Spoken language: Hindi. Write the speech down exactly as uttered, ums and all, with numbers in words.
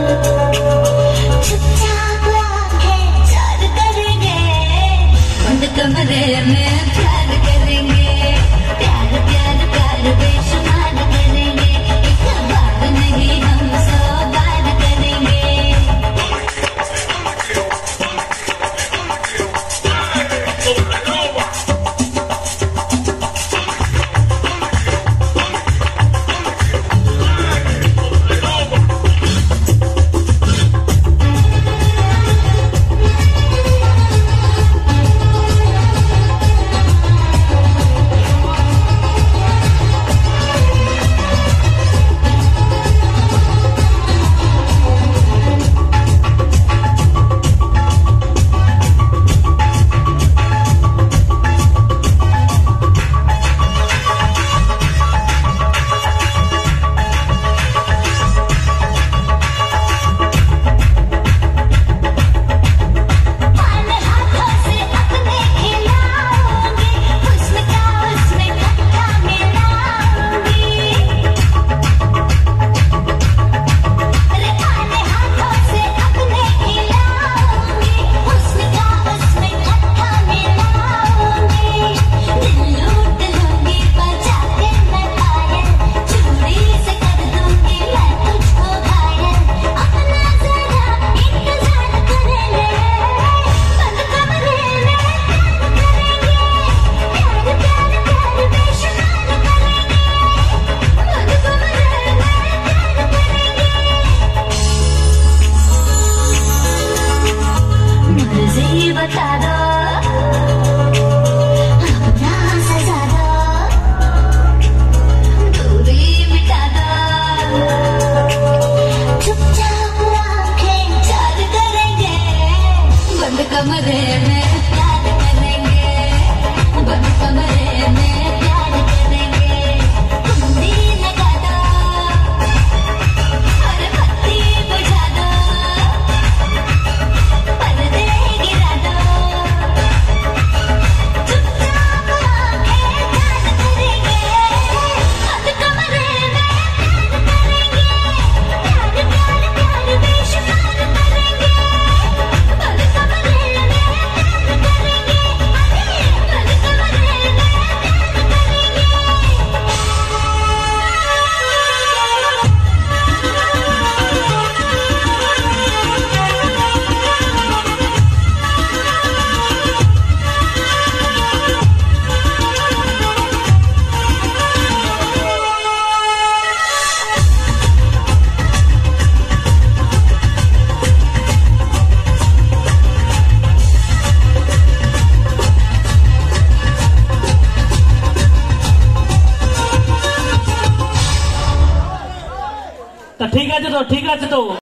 कमरे में प्यार करेंगे, प्यार प्यार प्यार बेशुमार करेंगे, एक बार नहीं हम सौ बार करेंगे। बता दो अपना सजा दो, दूरी मिटा दो, चुपचाप आंखें चार करेंगे, बंद कमरे में प्यार करेंगे, बंद कमरे में प्यार करेंगे, कुंडी लगा दो और बत्ती बुझा दो, पर्दे गिरा दो, चुपचाप आंखें चार करेंगे, बंद कमरे में प्यार करेंगे, प्यार प्यार प्यार बेशुमार करेंगे, बंद कमरे में प्यार करेंगे, बंद कमरे में प्यार तो ठीक है तो ठीक है तो